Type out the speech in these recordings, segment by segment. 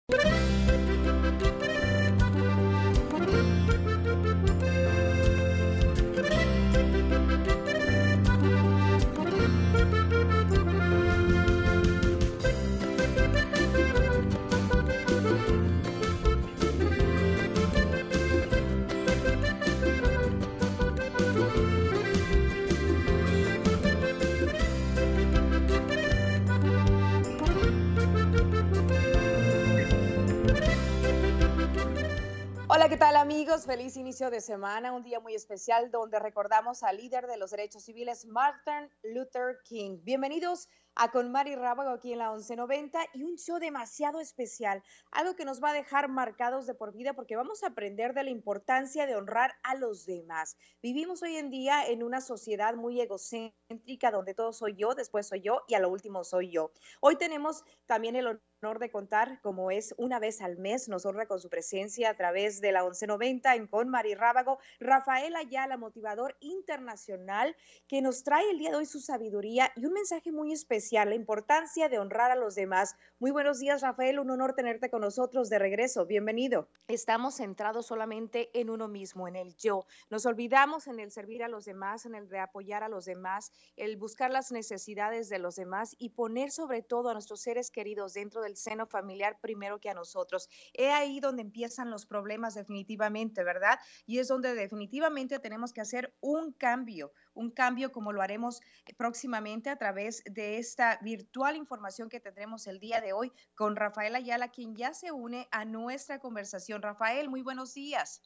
Hola, ¿qué tal amigos? Feliz inicio de semana, un día muy especial donde recordamos al líder de los derechos civiles, Martin Luther King. Bienvenidos a Con Mari Rábago aquí en la 1190 y un show demasiado especial, algo que nos va a dejar marcados de por vida porque vamos a aprender de la importancia de honrar a los demás. Vivimos hoy en día en una sociedad muy egocéntrica donde todo soy yo, después soy yo y a lo último soy yo. Hoy tenemos también el honor de contar, como es una vez al mes, nos honra con su presencia a través de la 1190 en Con Mari Rábago, Rafael Ayala, motivador internacional, que nos trae el día de hoy su sabiduría y un mensaje muy especial, la importancia de honrar a los demás. Muy buenos días, Rafael, un honor tenerte con nosotros de regreso, bienvenido. Estamos centrados solamente en uno mismo, en el yo. Nos olvidamos en el servir a los demás, en el de apoyar a los demás, el buscar las necesidades de los demás y poner sobre todo a nuestros seres queridos dentro del seno familiar primero que a nosotros. Es ahí donde empiezan los problemas definitivamente, ¿verdad? Y es donde definitivamente tenemos que hacer un cambio como lo haremos próximamente a través de esta virtual información que tendremos el día de hoy con Rafael Ayala, quien ya se une a nuestra conversación. Rafael, muy buenos días.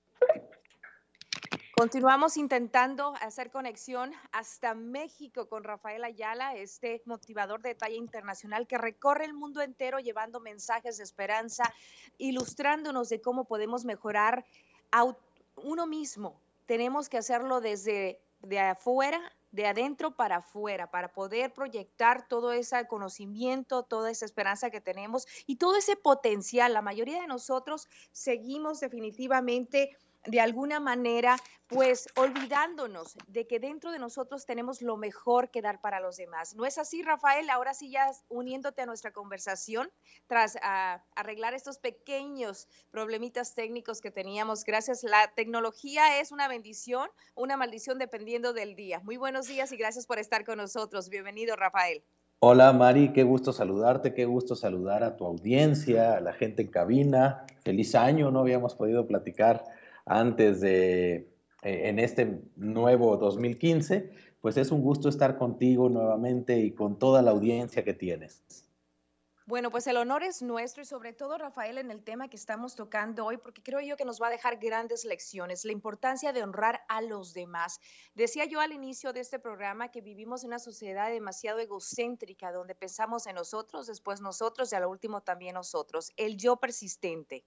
Continuamos intentando hacer conexión hasta México con Rafael Ayala, este motivador de talla internacional que recorre el mundo entero llevando mensajes de esperanza, ilustrándonos de cómo podemos mejorar a uno mismo. Tenemos que hacerlo desde de afuera, de adentro para afuera, para poder proyectar todo ese conocimiento, toda esa esperanza que tenemos y todo ese potencial. La mayoría de nosotros seguimos definitivamente de alguna manera, pues olvidándonos de que dentro de nosotros tenemos lo mejor que dar para los demás. ¿No es así, Rafael? Ahora sí ya uniéndote a nuestra conversación, tras arreglar estos pequeños problemitas técnicos que teníamos. Gracias, la tecnología es una bendición, una maldición dependiendo del día. Muy buenos días y gracias por estar con nosotros. Bienvenido, Rafael. Hola Mari, qué gusto saludarte, qué gusto saludar a tu audiencia, a la gente en cabina. Feliz año, no habíamos podido platicar antes de, en este nuevo 2015. Pues es un gusto estar contigo nuevamente y con toda la audiencia que tienes. Bueno, pues el honor es nuestro y sobre todo, Rafael, en el tema que estamos tocando hoy, porque creo yo que nos va a dejar grandes lecciones, la importancia de honrar a los demás. Decía yo al inicio de este programa que vivimos en una sociedad demasiado egocéntrica, donde pensamos en nosotros, después nosotros y a lo último también nosotros, el yo persistente.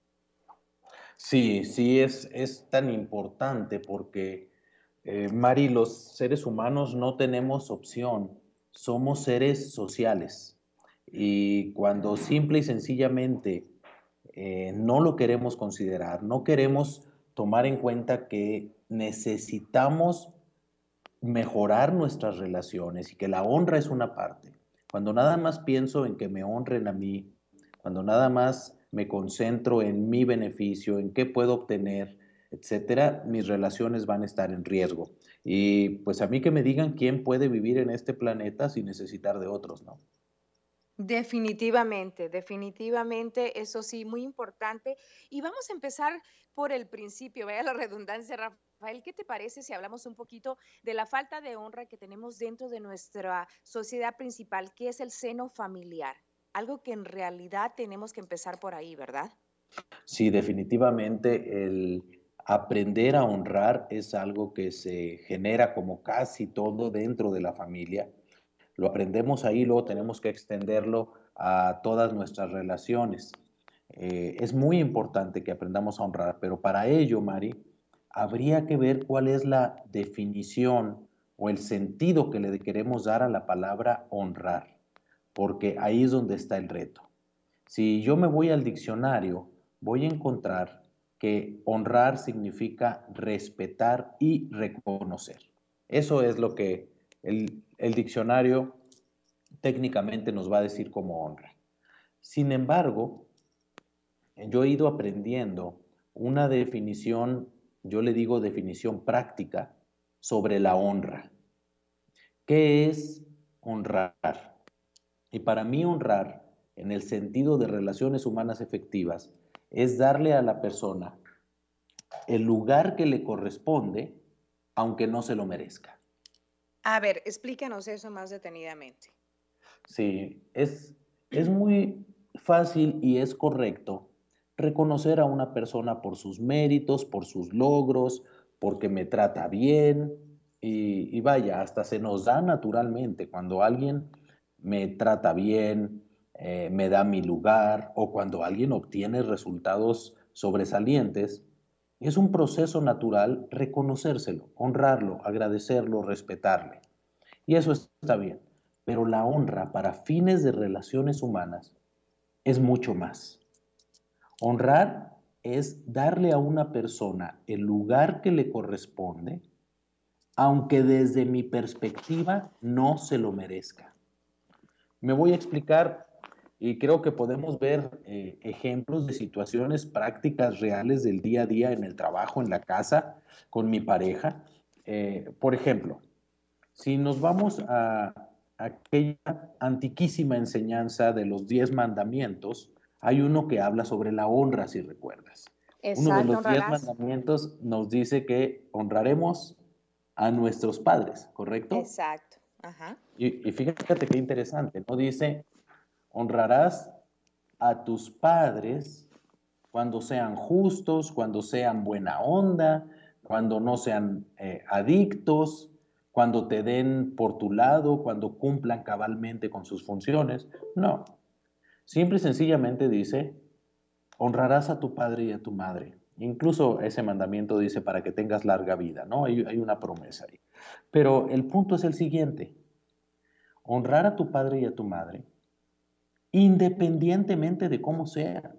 Sí, sí, es tan importante porque, Mari, los seres humanos no tenemos opción, somos seres sociales. Y cuando simple y sencillamente no lo queremos considerar, no queremos tomar en cuenta que necesitamos mejorar nuestras relaciones y que la honra es una parte. Cuando nada más pienso en que me honren a mí, cuando nada más me concentro en mi beneficio, en qué puedo obtener, etcétera, mis relaciones van a estar en riesgo. Y pues a mí que me digan quién puede vivir en este planeta sin necesitar de otros, ¿no? Definitivamente, definitivamente, eso sí, muy importante. Y vamos a empezar por el principio, vaya la redundancia, Rafael, ¿qué te parece si hablamos un poquito de la falta de honra que tenemos dentro de nuestra sociedad principal, que es el seno familiar? Algo que en realidad tenemos que empezar por ahí, ¿verdad? Sí, definitivamente el aprender a honrar es algo que se genera como casi todo dentro de la familia. Lo aprendemos ahí, luego tenemos que extenderlo a todas nuestras relaciones. Es muy importante que aprendamos a honrar, pero para ello, Mari, habría que ver cuál es la definición o el sentido que le queremos dar a la palabra honrar, porque ahí es donde está el reto. Si yo me voy al diccionario, voy a encontrar que honrar significa respetar y reconocer. Eso es lo que el diccionario técnicamente nos va a decir como honra. Sin embargo, yo he ido aprendiendo una definición, yo le digo definición práctica, sobre la honra. ¿Qué es honrar? Y para mí honrar, en el sentido de relaciones humanas efectivas, es darle a la persona el lugar que le corresponde, aunque no se lo merezca. A ver, explícanos eso más detenidamente. Sí, es muy fácil y es correcto reconocer a una persona por sus méritos, por sus logros, porque me trata bien y vaya, hasta se nos da naturalmente cuando alguien me trata bien, me da mi lugar o cuando alguien obtiene resultados sobresalientes. Es un proceso natural reconocérselo, honrarlo, agradecerlo, respetarle. Y eso está bien. Pero la honra para fines de relaciones humanas es mucho más. Honrar es darle a una persona el lugar que le corresponde, aunque desde mi perspectiva no se lo merezca. Me voy a explicar y creo que podemos ver ejemplos de situaciones prácticas reales del día a día en el trabajo, en la casa, con mi pareja. Por ejemplo, si nos vamos a aquella antiquísima enseñanza de los 10 mandamientos, hay uno que habla sobre la honra, si recuerdas. Uno de Exacto, los 10 honrarás. mandamientos nos dice que honraremos a nuestros padres, ¿correcto? Exacto. Ajá. Y fíjate qué interesante, ¿no? Dice, honrarás a tus padres cuando sean justos, cuando sean buena onda, cuando no sean adictos, cuando te den por tu lado, cuando cumplan cabalmente con sus funciones. No, simple y sencillamente dice, honrarás a tu padre y a tu madre. Incluso ese mandamiento dice para que tengas larga vida, ¿no? Hay una promesa ahí. Pero el punto es el siguiente, honrar a tu padre y a tu madre, independientemente de cómo sea.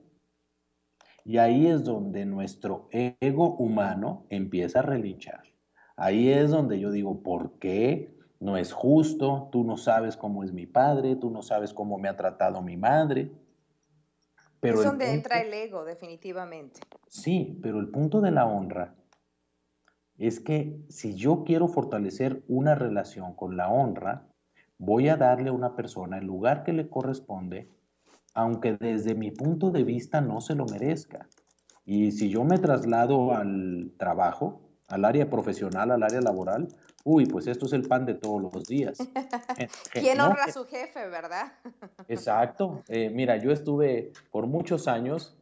Y ahí es donde nuestro ego humano empieza a relinchar. Ahí es donde yo digo, ¿por qué? No es justo, tú no sabes cómo es mi padre, tú no sabes cómo me ha tratado mi madre. Pero Es el donde entra punto, el ego, definitivamente. sí, pero el punto de la honra es que si yo quiero fortalecer una relación con la honra, voy a darle a una persona el lugar que le corresponde, aunque desde mi punto de vista no se lo merezca. Y si yo me traslado al trabajo, al área profesional, al área laboral, uy, pues esto es el pan de todos los días. ¿Quién No, honra a su jefe, verdad? exacto. Mira, yo estuve por muchos años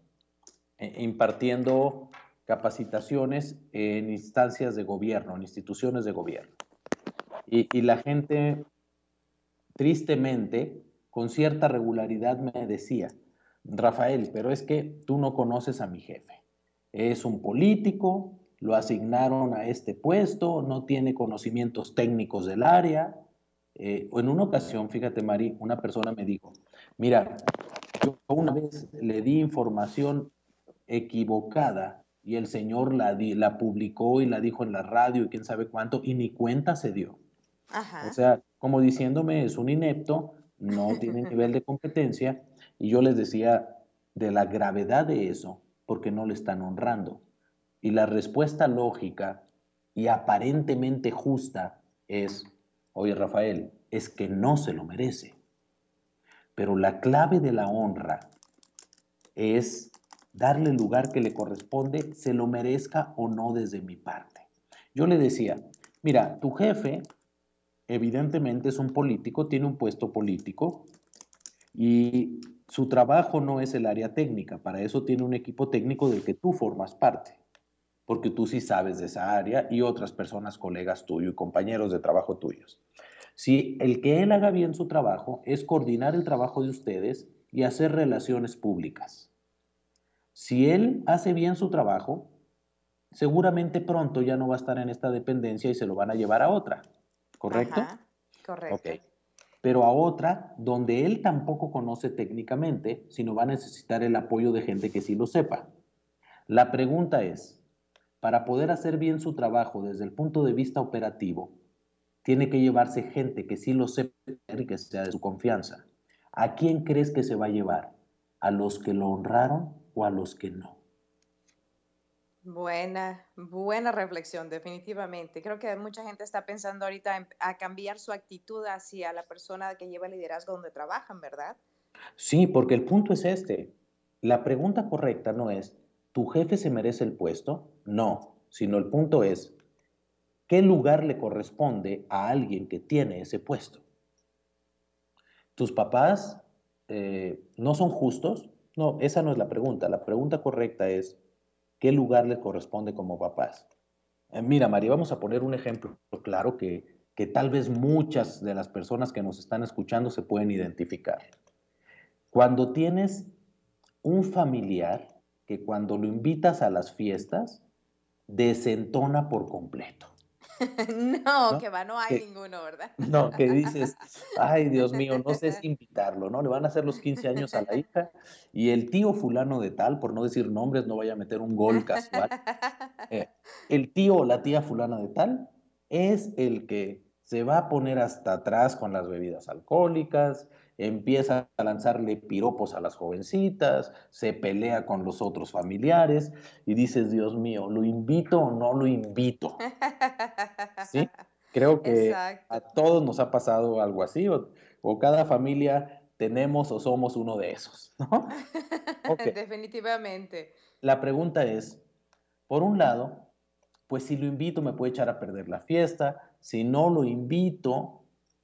impartiendo capacitaciones en instancias de gobierno, en instituciones de gobierno. Y la gente, tristemente, con cierta regularidad me decía, Rafael, pero es que tú no conoces a mi jefe. Es un político, lo asignaron a este puesto, no tiene conocimientos técnicos del área. En una ocasión, fíjate, Mari, una persona me dijo, mira, yo una vez le di información equivocada y el señor la publicó y la dijo en la radio y quién sabe cuánto, y ni cuenta se dio. O Ajá. sea, como diciéndome, es un inepto, no tiene nivel de competencia, y yo les decía de la gravedad de eso, porque no le están honrando. Y la respuesta lógica y aparentemente justa es, oye Rafael, es que no se lo merece. Pero la clave de la honra es darle el lugar que le corresponde, se lo merezca o no desde mi parte. Yo le decía, mira, tu jefe evidentemente es un político, tiene un puesto político y su trabajo no es el área técnica, para eso tiene un equipo técnico del que tú formas parte, porque tú sí sabes de esa área y otras personas, colegas tuyos y compañeros de trabajo tuyos. Si el que él haga bien su trabajo es coordinar el trabajo de ustedes y hacer relaciones públicas. Si él hace bien su trabajo, seguramente pronto ya no va a estar en esta dependencia y se lo van a llevar a otra, ¿correcto? Ajá. Ok. Correcto. Pero a otra donde él tampoco conoce técnicamente, sino va a necesitar el apoyo de gente que sí lo sepa. La pregunta es, para poder hacer bien su trabajo desde el punto de vista operativo, tiene que llevarse gente que sí lo sepa y que sea de su confianza. ¿A quién crees que se va a llevar? ¿A los que lo honraron o a los que no. Buena reflexión, definitivamente. Creo que mucha gente está pensando ahorita a cambiar su actitud hacia la persona que lleva el liderazgo donde trabajan, ¿verdad? Sí, porque el punto es este. La pregunta correcta no es, ¿tu jefe se merece el puesto? No, sino el punto es, ¿qué lugar le corresponde a alguien que tiene ese puesto? ¿Tus papás no son justos? No, esa no es la pregunta. La pregunta correcta es, ¿qué lugar les corresponde como papás? Mira, María, vamos a poner un ejemplo claro que tal vez muchas de las personas que nos están escuchando se pueden identificar. Cuando tienes un familiar que cuando lo invitas a las fiestas, desentona por completo, No, ¿no? que va, no hay Que, ninguno, ¿verdad? no, que dices, ay, Dios mío, no sé si invitarlo, ¿no? Le van a hacer los 15 años a la hija y el tío fulano de tal, por no decir nombres, no vaya a meter un gol casual. eh, el tío o la tía fulana de tal es el que se va a poner hasta atrás con las bebidas alcohólicas, empieza a lanzarle piropos a las jovencitas, se pelea con los otros familiares y dices, Dios mío, ¿lo invito o no lo invito? ¿Sí? Creo que a Exacto. todos nos ha pasado algo así, o cada familia tenemos o somos uno de esos, ¿no? Ok, Definitivamente. la pregunta es, por un lado, pues si lo invito me puede echar a perder la fiesta, si no lo invito,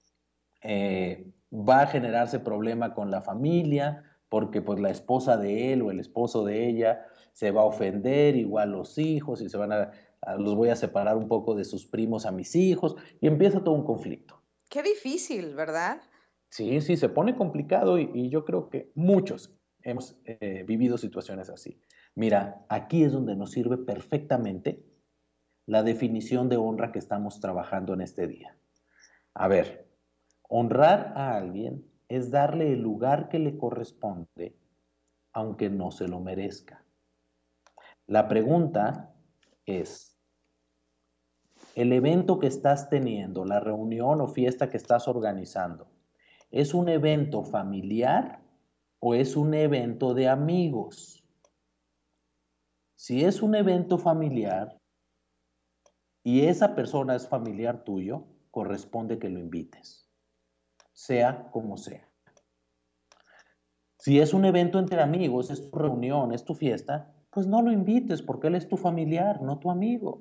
va a generarse problema con la familia, porque pues la esposa de él o el esposo de ella se va a ofender, igual los hijos, y se van los voy a separar un poco de sus primos a mis hijos, y empieza todo un conflicto. Qué difícil, ¿verdad? Sí, sí, se pone complicado y yo creo que muchos hemos vivido situaciones así. Mira, aquí es donde nos sirve perfectamente la definición de honra que estamos trabajando en este día. A ver, honrar a alguien es darle el lugar que le corresponde, aunque no se lo merezca. La pregunta es, ¿el evento que estás teniendo, la reunión o fiesta que estás organizando, es un evento familiar o es un evento de amigos? Si es un evento familiar y esa persona es familiar tuyo, corresponde que lo invites, sea como sea. Si es un evento entre amigos, es tu reunión, es tu fiesta, pues no lo invites porque él es tu familiar, no tu amigo.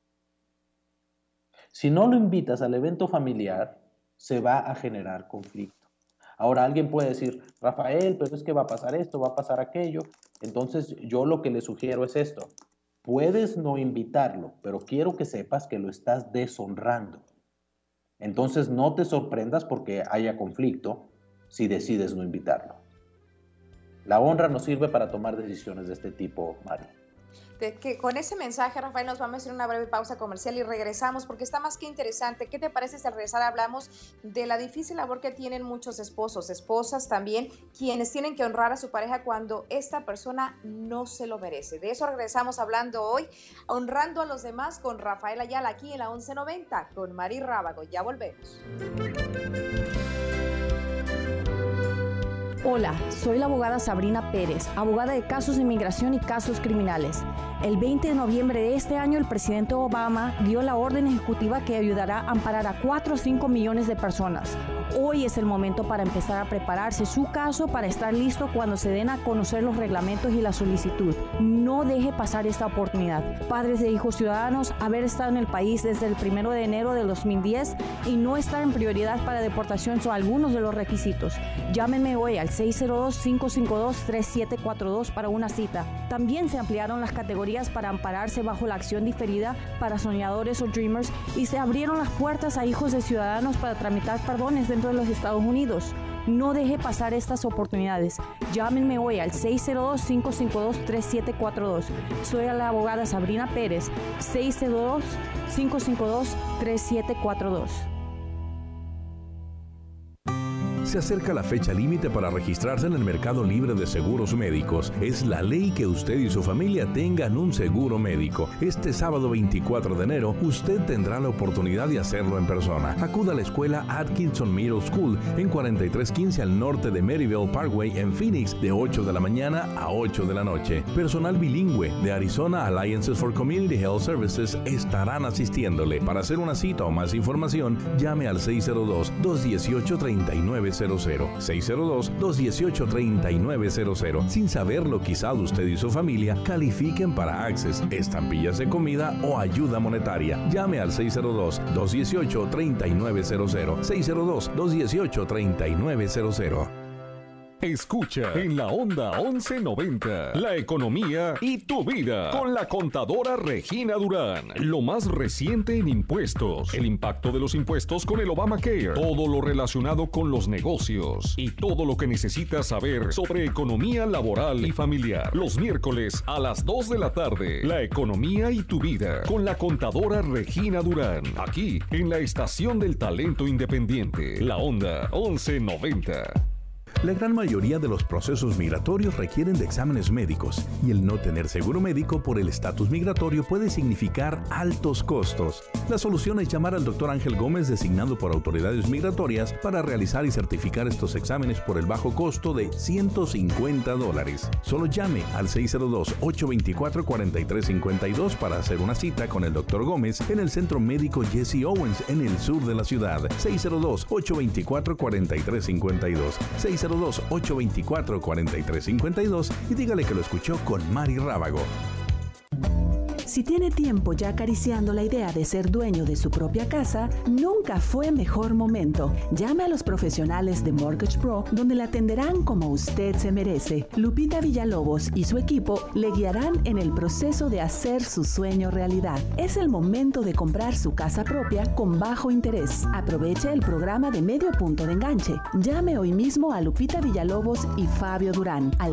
Si no lo invitas al evento familiar, se va a generar conflicto. Ahora alguien puede decir, Rafael, pero es que va a pasar esto, va a pasar aquello. Entonces yo lo que le sugiero es esto. Puedes no invitarlo, pero quiero que sepas que lo estás deshonrando. Entonces no te sorprendas porque haya conflicto si decides no invitarlo. La honra nos sirve para tomar decisiones de este tipo, Mari. Con ese mensaje, Rafael, nos vamos a hacer una breve pausa comercial y regresamos porque está más que interesante. ¿Qué te parece si al regresar hablamos de la difícil labor que tienen muchos esposos, esposas también, quienes tienen que honrar a su pareja cuando esta persona no se lo merece? De eso regresamos hablando hoy, honrando a los demás con Rafael Ayala aquí en la 1190 con Mari Rábago. Ya volvemos. Hola, soy la abogada Sabrina Pérez, abogada de casos de inmigración y casos criminales. El 20 de noviembre de este año, el presidente Obama dio la orden ejecutiva que ayudará a amparar a 4 o 5 millones de personas. Hoy es el momento para empezar a prepararse su caso para estar listo cuando se den a conocer los reglamentos y la solicitud. No deje pasar esta oportunidad. Padres de hijos ciudadanos, haber estado en el país desde el 1 de enero de 2010 y no estar en prioridad para deportación son algunos de los requisitos. Llámenme hoy al 602-552-3742 para una cita. También se ampliaron las categorías para ampararse bajo la acción diferida para soñadores o dreamers y se abrieron las puertas a hijos de ciudadanos para tramitar perdones dentro de los Estados Unidos. No deje pasar estas oportunidades. Llámenme hoy al 602-552-3742. Soy la abogada Sabrina Pérez, 602-552-3742. Se acerca la fecha límite para registrarse en el mercado libre de seguros médicos. Es la ley que usted y su familia tengan un seguro médico. Este sábado 24 de enero, usted tendrá la oportunidad de hacerlo en persona. Acuda a la escuela Atkinson Middle School en 4315 al norte de Maryville Parkway en Phoenix, de 8 de la mañana a 8 de la noche. Personal bilingüe de Arizona Alliances for Community Health Services estarán asistiéndole. Para hacer una cita o más información, llame al 602-218-3900. 602-218-3900. Sin saberlo, quizás usted y su familia califiquen para Access, estampillas de comida o ayuda monetaria. Llame al 602-218-3900. 602-218-3900. Escucha en la Onda 1190, la economía y tu vida, con la contadora Regina Durán. Lo más reciente en impuestos, el impacto de los impuestos con el Obamacare, todo lo relacionado con los negocios y todo lo que necesitas saber sobre economía laboral y familiar. Los miércoles a las 2 de la tarde, la economía y tu vida, con la contadora Regina Durán, aquí en la estación del talento independiente, la Onda 1190. La gran mayoría de los procesos migratorios requieren de exámenes médicos y el no tener seguro médico por el estatus migratorio puede significar altos costos. La solución es llamar al Dr. Ángel Gómez, designado por autoridades migratorias, para realizar y certificar estos exámenes por el bajo costo de $150. Solo llame al 602-824-4352 para hacer una cita con el Dr. Gómez en el Centro Médico Jesse Owens en el sur de la ciudad. 602-824-4352. 602-824-4352 y dígale que lo escuchó con Mari Rábago. Si tiene tiempo ya acariciando la idea de ser dueño de su propia casa, nunca fue mejor momento. Llame a los profesionales de Mortgage Pro, donde la atenderán como usted se merece. Lupita Villalobos y su equipo le guiarán en el proceso de hacer su sueño realidad. Es el momento de comprar su casa propia con bajo interés. Aproveche el programa de medio punto de enganche. Llame hoy mismo a Lupita Villalobos y Fabio Durán al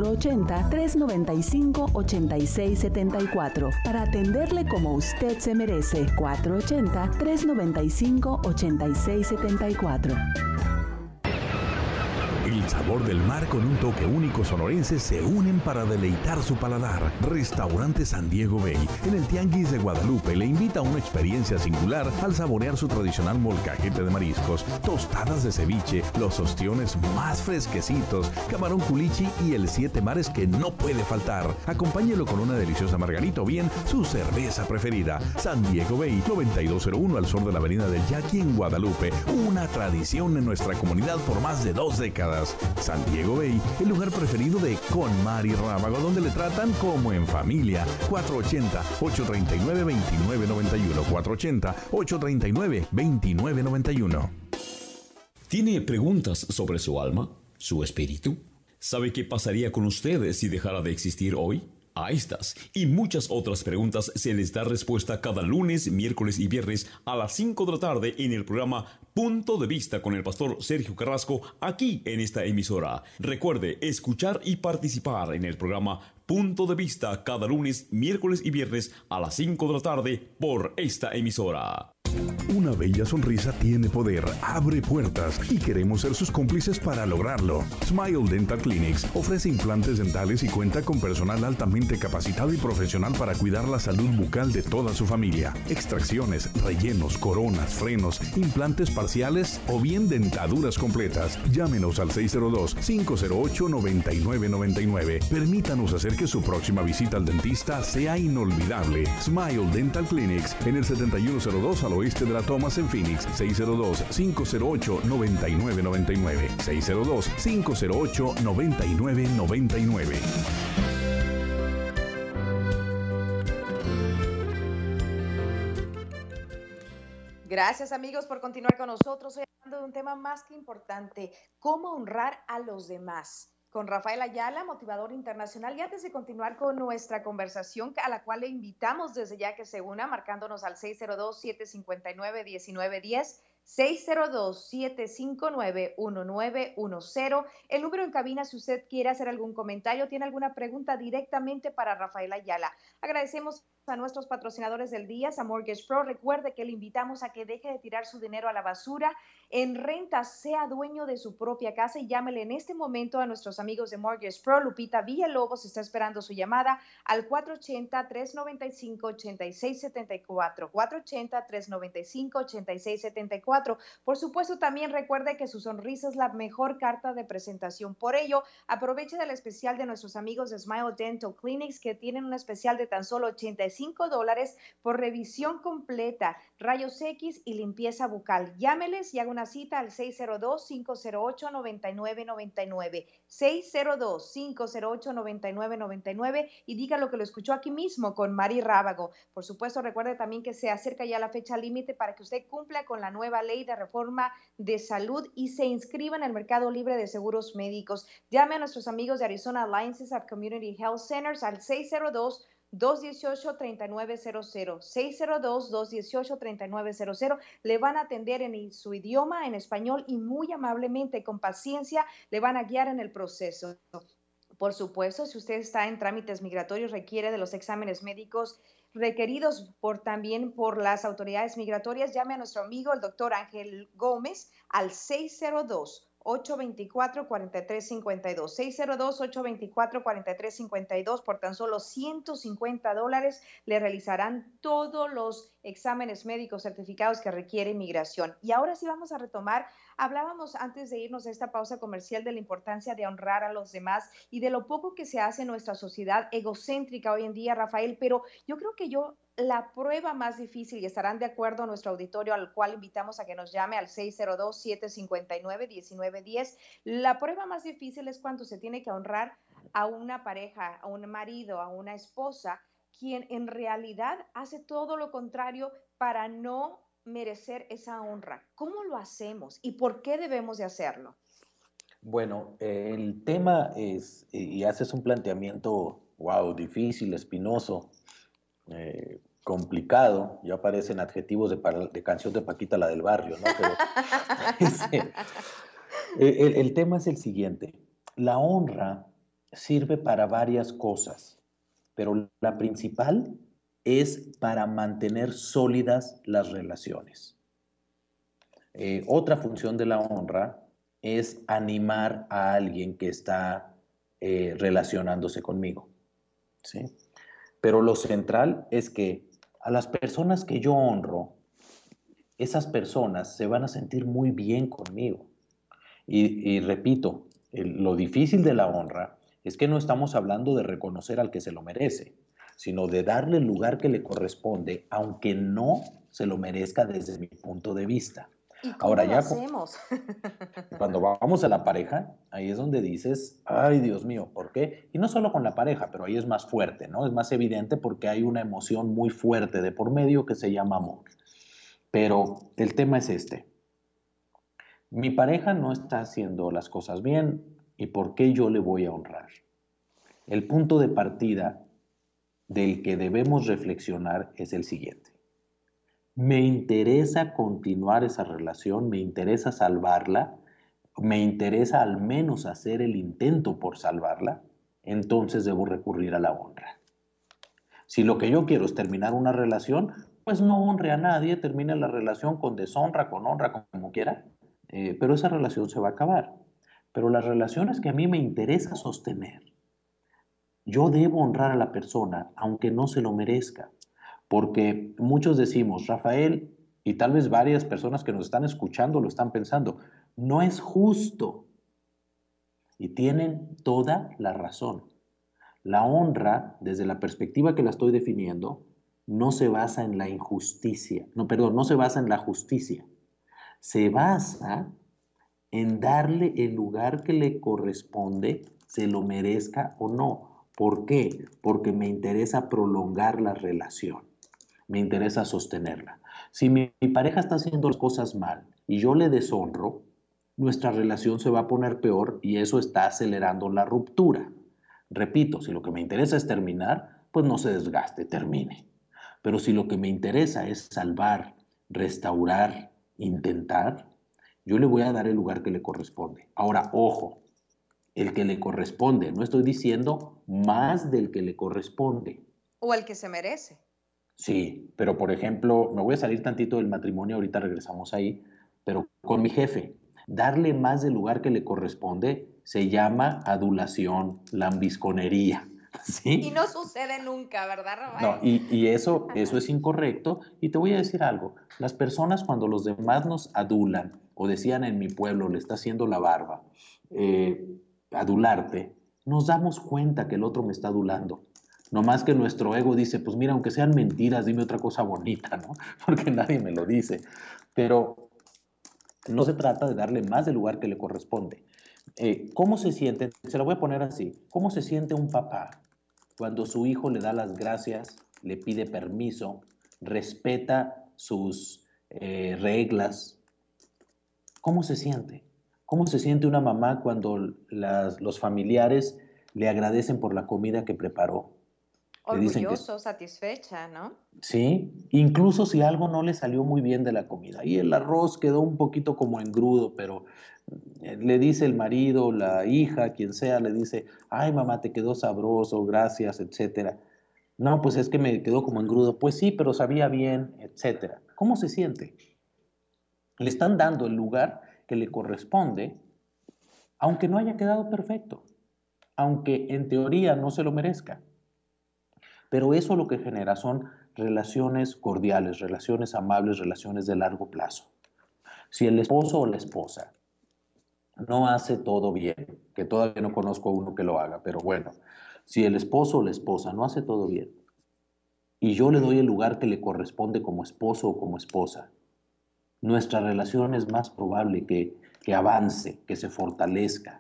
480-395-8674. Para atenderle como usted se merece. 480-395-8674. El sabor del mar con un toque único sonorense se unen para deleitar su paladar. Restaurante San Diego Bay, en el Tianguis de Guadalupe, le invita a una experiencia singular al saborear su tradicional molcajete de mariscos, tostadas de ceviche, los ostiones más fresquecitos, camarón culichi y el 7 mares que no puede faltar. Acompáñelo con una deliciosa margarita o bien su cerveza preferida. San Diego Bay, 9201 al sur de la avenida del Yaqui en Guadalupe. Una tradición en nuestra comunidad por más de 2 décadas. San Diego Bay, el lugar preferido de Con Mari Rábago, donde le tratan como en familia. 480-839-2991. 480-839-2991. ¿Tiene preguntas sobre su alma, su espíritu? ¿Sabe qué pasaría con usted si dejara de existir hoy? A estas y muchas otras preguntas se les da respuesta cada lunes, miércoles y viernes a las 5 de la tarde en el programa Punto de Vista con el pastor Sergio Carrasco, aquí en esta emisora. Recuerde escuchar y participar en el programa Punto de Vista cada lunes, miércoles y viernes a las 5 de la tarde por esta emisora. Una bella sonrisa tiene poder, abre puertas y queremos ser sus cómplices para lograrlo. Smile Dental Clinics ofrece implantes dentales y cuenta con personal altamente capacitado y profesional para cuidar la salud bucal de toda su familia. Extracciones, rellenos, coronas, frenos, implantes parciales o bien dentaduras completas. Llámenos al 602-508-9999. Permítanos hacer que su próxima visita al dentista sea inolvidable. Smile Dental Clinics en el 7102 al oeste de la Thomas en Phoenix. 602-508-9999. 602-508-9999. Gracias, amigos, por continuar con nosotros. Hoy hablando de un tema más que importante: cómo honrar a los demás, con Rafael Ayala, motivador internacional. Y antes de continuar con nuestra conversación, a la cual le invitamos desde ya que se una, marcándonos al 602-759-1910, 602-759-1910. El número en cabina, si usted quiere hacer algún comentario, tiene alguna pregunta directamente para Rafael Ayala. Agradecemos a nuestros patrocinadores del día, a Mortgage Pro. Recuerde que le invitamos a que deje de tirar su dinero a la basura. En renta, sea dueño de su propia casa y llámele en este momento a nuestros amigos de Mortgage Pro. Lupita Villalobos está esperando su llamada al 480-395-8674. 480-395-8674. Por supuesto, también recuerde que su sonrisa es la mejor carta de presentación. Por ello, aproveche del especial de nuestros amigos de Smile Dental Clinics, que tienen un especial de tan solo $85 por revisión completa, rayos X y limpieza bucal. Llámeles y haga una cita al 602-508-9999. 602-508-9999 y diga lo que lo escuchó aquí mismo con Mari Rábago. Por supuesto, recuerde también que se acerca ya la fecha límite para que usted cumpla con la nueva ley de reforma de salud y se inscriba en el mercado libre de seguros médicos. Llame a nuestros amigos de Arizona Alliances of Community Health Centers al 602-218-3900. 602-218-3900. Le van a atender en su idioma, en español, y muy amablemente, con paciencia, le van a guiar en el proceso. Por supuesto, si usted está en trámites migratorios, requiere de los exámenes médicos requeridos también por las autoridades migratorias, llame a nuestro amigo, el doctor Ángel Gómez, al 602-824-4352. 602-824-4352. Por tan solo $150 le realizarán todos los exámenes médicos certificados que requiere inmigración. Y ahora sí vamos a retomar. Hablábamos antes de irnos a esta pausa comercial de la importancia de honrar a los demás y de lo poco que se hace en nuestra sociedad egocéntrica hoy en día, Rafael, pero yo creo que la prueba más difícil, y estarán de acuerdo a nuestro auditorio, al cual invitamos a que nos llame al 602-759-1910, la prueba más difícil es cuando se tiene que honrar a una pareja, a un marido, a una esposa, quien en realidad hace todo lo contrario para no merecer esa honra. ¿Cómo lo hacemos y por qué debemos de hacerlo? Bueno, el tema es, y haces un planteamiento, wow, difícil, espinoso, complicado. Ya aparecen adjetivos de canción de Paquita, la del barrio, ¿no? Pero, el tema es el siguiente. La honra sirve para varias cosas, pero la principal es para mantener sólidas las relaciones. Otra función de la honra es animar a alguien que está relacionándose conmigo, ¿sí? Pero lo central es que a las personas que yo honro, esas personas se van a sentir muy bien conmigo. Y repito, lo difícil de la honra es que no estamos hablando de reconocer al que se lo merece, sino de darle el lugar que le corresponde, aunque no se lo merezca desde mi punto de vista. ¿Y cómo ahora lo hacemos? Cuando vamos a la pareja, ahí es donde dices, ay, Dios mío, ¿por qué? Y no solo con la pareja, pero ahí es más fuerte, ¿no? Es más evidente porque hay una emoción muy fuerte de por medio que se llama amor. Pero el tema es este. Mi pareja no está haciendo las cosas bien, ¿y por qué yo le voy a honrar? El punto de partida del que debemos reflexionar es el siguiente. Me interesa continuar esa relación, me interesa salvarla, me interesa al menos hacer el intento por salvarla, entonces debo recurrir a la honra. Si lo que yo quiero es terminar una relación, pues no honre a nadie, termine la relación con deshonra, con honra, como quiera, pero esa relación se va a acabar. Pero las relaciones que a mí me interesa sostener, yo debo honrar a la persona, aunque no se lo merezca. Porque muchos decimos, Rafael, y tal vez varias personas que nos están escuchando lo están pensando, no es justo. Y tienen toda la razón. La honra, desde la perspectiva que la estoy definiendo, no se basa en la injusticia. No se basa en la justicia. Se basa en darle el lugar que le corresponde, se lo merezca o no. ¿Por qué? Porque me interesa prolongar la relación. Me interesa sostenerla. Si mi pareja está haciendo las cosas mal y yo le deshonro, nuestra relación se va a poner peor y eso está acelerando la ruptura. Repito, si lo que me interesa es terminar, pues no se desgaste, termine. Pero si lo que me interesa es salvar, restaurar intentar, yo le voy a dar el lugar que le corresponde. Ahora, ojo, el que le corresponde, no estoy diciendo más del que le corresponde. O el que se merece. Sí, pero por ejemplo, me voy a salir tantito del matrimonio, ahorita regresamos ahí, pero con mi jefe, darle más del lugar que le corresponde se llama adulación, lambisconería, ¿sí? Y no sucede nunca, ¿verdad, Rafael? No, y eso es incorrecto. Y te voy a decir algo, las personas cuando los demás nos adulan, o decían en mi pueblo, le está haciendo la barba, adularte, nos damos cuenta que el otro me está adulando. No más que nuestro ego dice, pues mira, aunque sean mentiras, dime otra cosa bonita, ¿no? Porque nadie me lo dice. Pero no se trata de darle más del lugar que le corresponde. ¿Cómo se siente? Se lo voy a poner así. ¿Cómo se siente un papá cuando su hijo le da las gracias, le pide permiso, respeta sus reglas? ¿Cómo se siente? ¿Cómo se siente una mamá cuando los familiares le agradecen por la comida que preparó? Orgulloso, satisfecha, ¿no? Sí, incluso si algo no le salió muy bien de la comida y el arroz quedó un poquito como engrudo, pero le dice el marido, la hija, quien sea, le dice, ay mamá, te quedó sabroso, gracias, etcétera. No, pues es que me quedó como engrudo. Pues sí, pero sabía bien, etcétera. ¿Cómo se siente? Le están dando el lugar que le corresponde, aunque no haya quedado perfecto, aunque en teoría no se lo merezca. Pero eso lo que genera son relaciones cordiales, relaciones amables, relaciones de largo plazo. Si el esposo o la esposa no hace todo bien, que todavía no conozco a uno que lo haga, pero bueno, si el esposo o la esposa no hace todo bien y yo le doy el lugar que le corresponde como esposo o como esposa, nuestra relación es más probable que avance, que se fortalezca.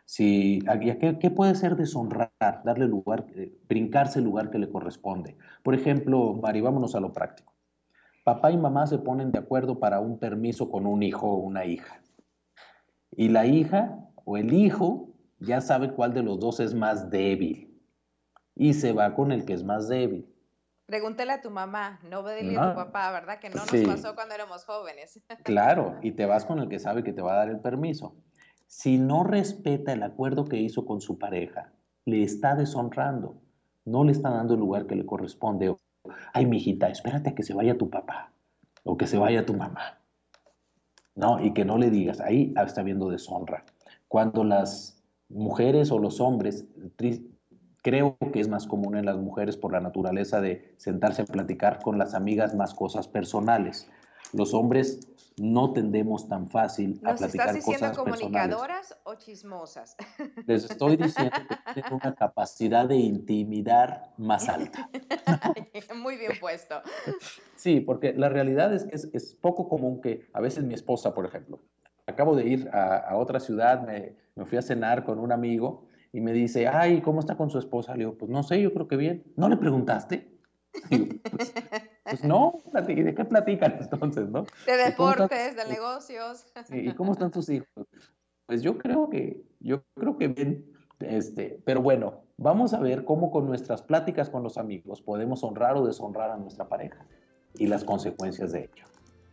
¿Qué puede ser deshonrar? Darle lugar, brincarse el lugar que le corresponde. Por ejemplo, Mari, vámonos a lo práctico. Papá y mamá se ponen de acuerdo para un permiso con un hijo o una hija. Y la hija o el hijo ya sabe cuál de los dos es más débil. Y se va con el que es más débil. Pregúntale a tu mamá, no dile a tu papá, ¿verdad? Que no nos pasó cuando éramos jóvenes. Claro, y te vas con el que sabe que te va a dar el permiso. Si no respeta el acuerdo que hizo con su pareja, le está deshonrando, no le está dando el lugar que le corresponde. Ay, mijita, espérate a que se vaya tu papá o que se vaya tu mamá. No, y que no le digas, ahí está habiendo deshonra. Cuando las mujeres o los hombres, creo que es más común en las mujeres por la naturaleza de sentarse a platicar con las amigas más cosas personales. Los hombres no tendemos tan fácil a platicar cosas personales. ¿Nos estás diciendo comunicadoras o chismosas? Les estoy diciendo que tienen una capacidad de intimidar más alta. Muy bien puesto. Sí, porque la realidad es que es poco común que a veces mi esposa, por ejemplo, acabo de ir a otra ciudad, me fui a cenar con un amigo y me dice, ay, ¿cómo está con su esposa? Le digo, pues no sé, yo creo que bien. ¿No le preguntaste? Digo, pues no, ¿de qué platican entonces, no? De deportes, de negocios. ¿Y cómo están tus hijos? Pues yo creo que bien, pero bueno, vamos a ver cómo con nuestras pláticas con los amigos podemos honrar o deshonrar a nuestra pareja y las consecuencias de ello.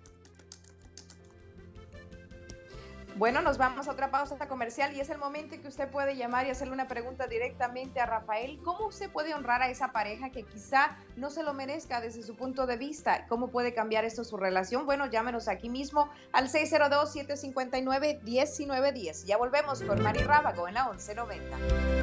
Bueno, nos vamos a otra pausa comercial y es el momento en que usted puede llamar y hacerle una pregunta directamente a Rafael. ¿Cómo usted puede honrar a esa pareja que quizá no se lo merezca desde su punto de vista? ¿Cómo puede cambiar esto su relación? Bueno, llámenos aquí mismo al 602-759-1910. Ya volvemos con Mari Rábago en la 1190.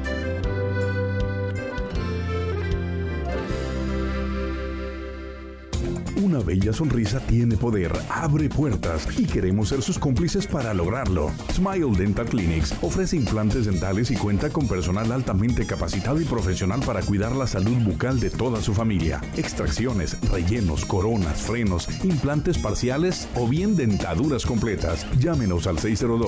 Una bella sonrisa tiene poder, abre puertas y queremos ser sus cómplices para lograrlo. Smile Dental Clinics ofrece implantes dentales y cuenta con personal altamente capacitado y profesional para cuidar la salud bucal de toda su familia. Extracciones, rellenos, coronas, frenos, implantes parciales o bien dentaduras completas. Llámenos al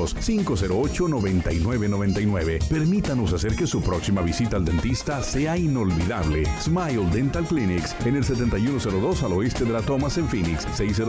602-508-9999. Permítanos hacer que su próxima visita al dentista sea inolvidable. Smile Dental Clinics en el 7102 al oeste de la Thomas en Phoenix,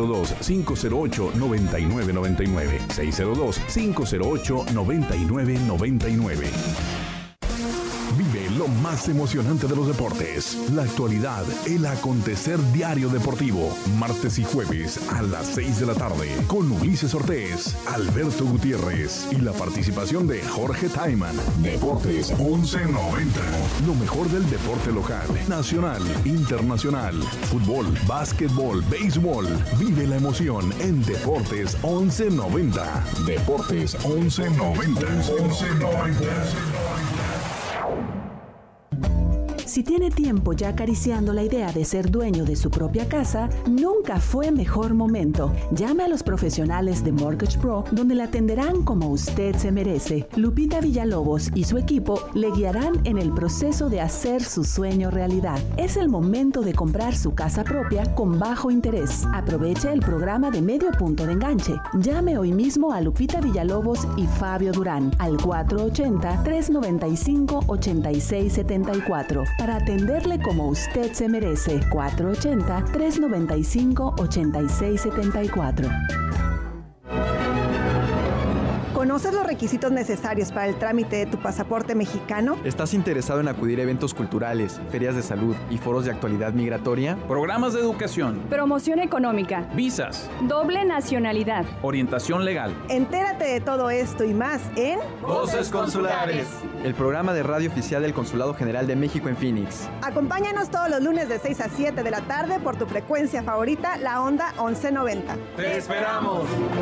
602-508-9999, 602-508-9999. Vive lo más más emocionante de los deportes. La actualidad, el acontecer diario deportivo. Martes y jueves a las 6 de la tarde. Con Ulises Ortiz, Alberto Gutiérrez y la participación de Jorge Taiman. Deportes 1190. Lo mejor del deporte local, nacional, internacional. Fútbol, básquetbol, béisbol. Vive la emoción en Deportes 1190. Deportes 1190. Si tiene tiempo ya acariciando la idea de ser dueño de su propia casa, nunca fue mejor momento. Llame a los profesionales de Mortgage Pro, donde la atenderán como usted se merece. Lupita Villalobos y su equipo le guiarán en el proceso de hacer su sueño realidad. Es el momento de comprar su casa propia con bajo interés. Aproveche el programa de medio punto de enganche. Llame hoy mismo a Lupita Villalobos y Fabio Durán al 480-395-8674. Para atenderle como usted se merece. 480-395-8674. ¿Conoces los requisitos necesarios para el trámite de tu pasaporte mexicano? ¿Estás interesado en acudir a eventos culturales, ferias de salud y foros de actualidad migratoria? Programas de educación, promoción económica, visas, doble nacionalidad, orientación legal. Entérate de todo esto y más en Voces Consulares, el programa de radio oficial del Consulado General de México en Phoenix. Acompáñanos todos los lunes de 6 a 7 de la tarde por tu frecuencia favorita, la Onda 1190. ¡Te esperamos!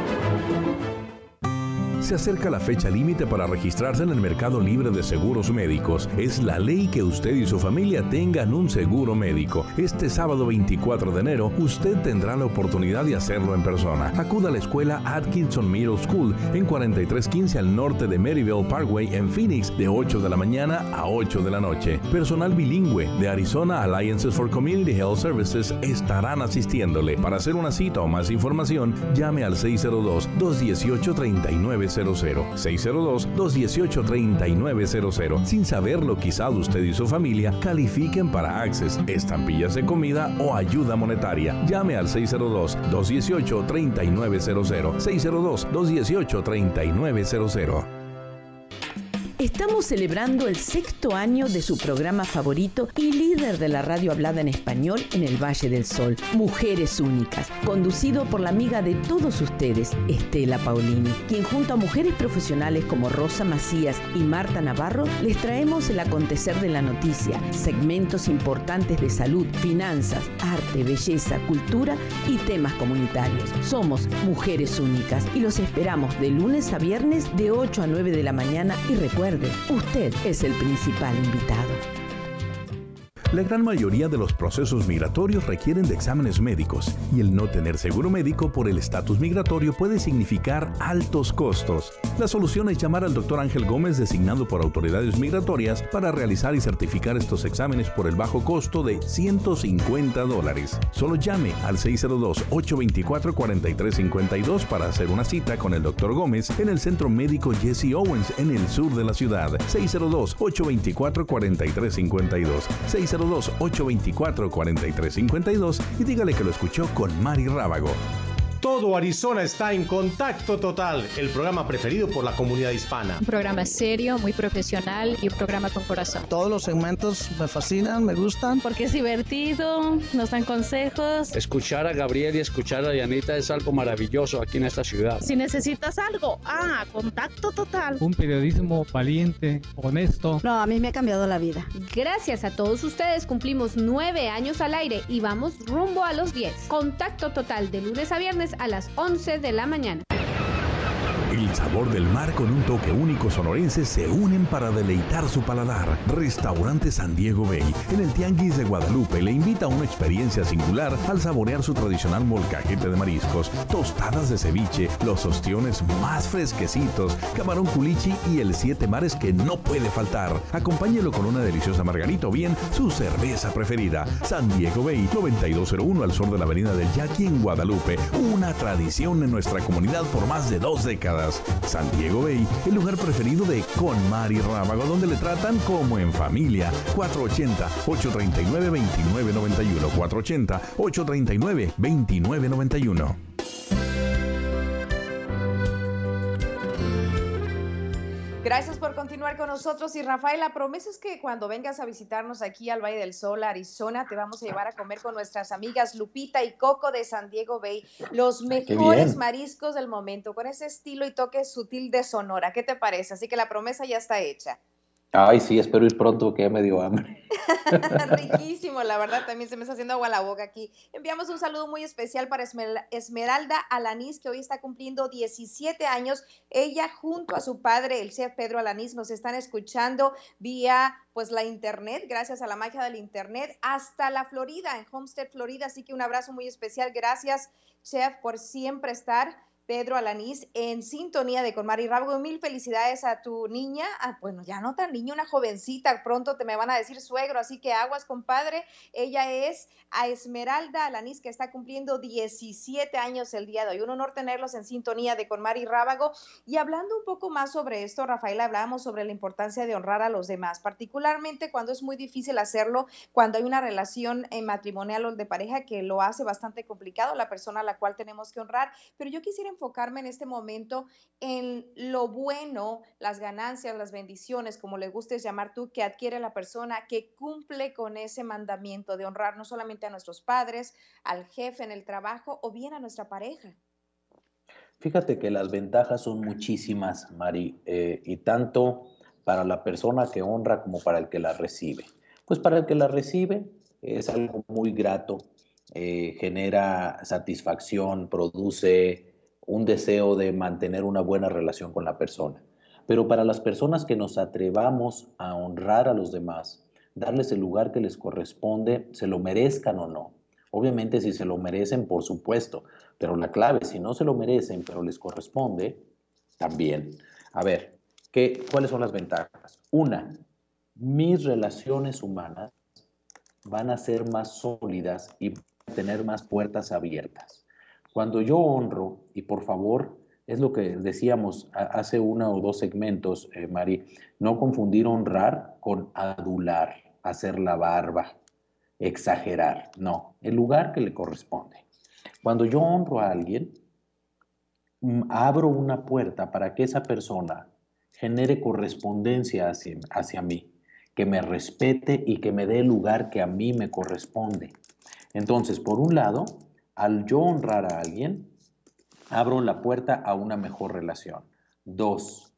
Se acerca la fecha límite para registrarse en el Mercado Libre de Seguros Médicos. Es la ley que usted y su familia tengan un seguro médico. Este sábado 24 de enero, usted tendrá la oportunidad de hacerlo en persona. Acuda a la escuela Atkinson Middle School en 4315 al norte de Maryville Parkway en Phoenix de 8 de la mañana a 8 de la noche. Personal bilingüe de Arizona Alliances for Community Health Services estarán asistiéndole. Para hacer una cita o más información, llame al 602-218-3900. 602-218-3900. Sin saberlo, quizá usted y su familia califiquen para Access, estampillas de comida o ayuda monetaria. Llame al 602-218-3900. 602-218-3900. Estamos celebrando el 6º año de su programa favorito y líder de la radio hablada en español en el Valle del Sol, Mujeres Únicas, conducido por la amiga de todos ustedes, Estela Paulini, quien junto a mujeres profesionales como Rosa Macías y Marta Navarro, les traemos el acontecer de la noticia, segmentos importantes de salud, finanzas, arte, belleza, cultura y temas comunitarios. Somos Mujeres Únicas y los esperamos de lunes a viernes de 8 a 9 de la mañana y recuerden, usted es el principal invitado. La gran mayoría de los procesos migratorios requieren de exámenes médicos y el no tener seguro médico por el estatus migratorio puede significar altos costos. La solución es llamar al Dr. Ángel Gómez, designado por autoridades migratorias, para realizar y certificar estos exámenes por el bajo costo de $150. Solo llame al 602-824-4352 para hacer una cita con el Dr. Gómez en el Centro Médico Jesse Owens en el sur de la ciudad. 602-824-4352. 602-824-4352 y dígale que lo escuchó con Mari Rábago. Todo Arizona está en Contacto Total, el programa preferido por la comunidad hispana. Un programa serio, muy profesional y un programa con corazón. Todos los segmentos me fascinan, me gustan. Porque es divertido, nos dan consejos. Escuchar a Gabriel y escuchar a Dianita es algo maravilloso aquí en esta ciudad. Si necesitas algo, Contacto Total. Un periodismo valiente, honesto. No, a mí me ha cambiado la vida. Gracias a todos ustedes cumplimos 9 años al aire y vamos rumbo a los 10. Contacto Total de lunes a viernes a las 11 de la mañana. El sabor del mar con un toque único sonorense se unen para deleitar su paladar. Restaurante San Diego Bay, en el Tianguis de Guadalupe, le invita a una experiencia singular al saborear su tradicional molcajete de mariscos, tostadas de ceviche, los ostiones más fresquecitos, camarón culichi y el 7 mares que no puede faltar. Acompáñelo con una deliciosa margarita o bien su cerveza preferida. San Diego Bay, 9201 al sur de la avenida del Yaqui en Guadalupe. Una tradición en nuestra comunidad por más de 2 décadas. San Diego Bay, el lugar preferido de Con Mari Rábago, donde le tratan como en familia. 480-839-2991. 480-839-2991. Gracias por continuar con nosotros. Y Rafael, la promesa es que cuando vengas a visitarnos aquí al Valle del Sol, Arizona, te vamos a llevar a comer con nuestras amigas Lupita y Coco de San Diego Bay, los mejores mariscos del momento, con ese estilo y toque sutil de Sonora. ¿Qué te parece? Así que la promesa ya está hecha. Ay, sí, espero ir pronto, que ya me dio hambre. Riquísimo, la verdad, también se me está haciendo agua la boca aquí. Enviamos un saludo muy especial para Esmeralda Alanís, que hoy está cumpliendo 17 años. Ella junto a su padre, el chef Pedro Alanís, nos están escuchando vía pues la internet, gracias a la magia del internet, hasta la Florida, en Homestead, Florida. Así que un abrazo muy especial. Gracias, chef, por siempre estar, Pedro Alanís, en sintonía de Con Mari Rábago. Mil felicidades a tu niña, bueno, ya no tan niña, una jovencita, pronto te me van a decir suegro, así que aguas, compadre. Ella es a Esmeralda Alanís, que está cumpliendo 17 años el día de hoy. Un honor tenerlos en sintonía de Con Mari Rábago. Y hablando un poco más sobre esto, Rafael, hablábamos sobre la importancia de honrar a los demás, particularmente cuando es muy difícil hacerlo, cuando hay una relación matrimonial o de pareja que lo hace bastante complicado, la persona a la cual tenemos que honrar. Pero yo quisiera enfocarme en este momento en lo bueno, las ganancias, las bendiciones, como le gustes llamar tú, que adquiere la persona que cumple con ese mandamiento de honrar no solamente a nuestros padres, al jefe en el trabajo o bien a nuestra pareja. Fíjate que las ventajas son muchísimas, Mari, y tanto para la persona que honra como para el que la recibe. Pues para el que la recibe es algo muy grato, genera satisfacción, produce un deseo de mantener una buena relación con la persona. Pero para las personas que nos atrevamos a honrar a los demás, darles el lugar que les corresponde, se lo merezcan o no. Obviamente si se lo merecen, por supuesto, pero la clave, si no se lo merecen, pero les corresponde, también. A ver, ¿cuáles son las ventajas? Una, mis relaciones humanas van a ser más sólidas y van a tener más puertas abiertas. Cuando yo honro, y por favor, es lo que decíamos hace 1 o 2 segmentos, Mari, no confundir honrar con adular, hacer la barba, exagerar. No, el lugar que le corresponde. Cuando yo honro a alguien, abro una puerta para que esa persona genere correspondencia hacia mí, que me respete y que me dé el lugar que a mí me corresponde. Entonces, por un lado, al yo honrar a alguien, abro la puerta a una mejor relación. 2,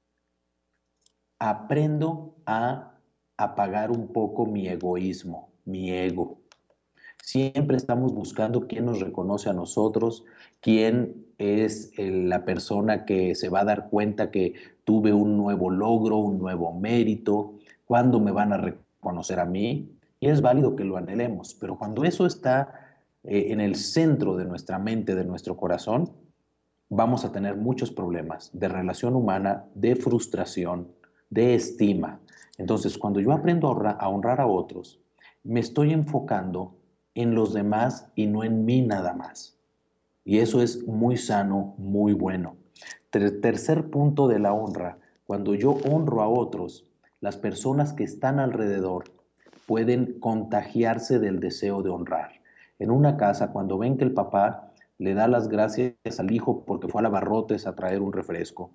aprendo a apagar un poco mi egoísmo, mi ego. Siempre estamos buscando quién nos reconoce a nosotros, quién es la persona que se va a dar cuenta que tuve un nuevo logro, un nuevo mérito, cuándo me van a reconocer a mí. Y es válido que lo anhelemos, pero cuando eso está en el centro de nuestra mente, de nuestro corazón, vamos a tener muchos problemas de relación humana, de frustración, de estima. Entonces, cuando yo aprendo a honrar a otros, me estoy enfocando en los demás y no en mí nada más. Y eso es muy sano, muy bueno. Tercer punto de la honra, cuando yo honro a otros, las personas que están alrededor pueden contagiarse del deseo de honrar. En una casa, cuando ven que el papá le da las gracias al hijo porque fue a Lavarrotes a traer un refresco,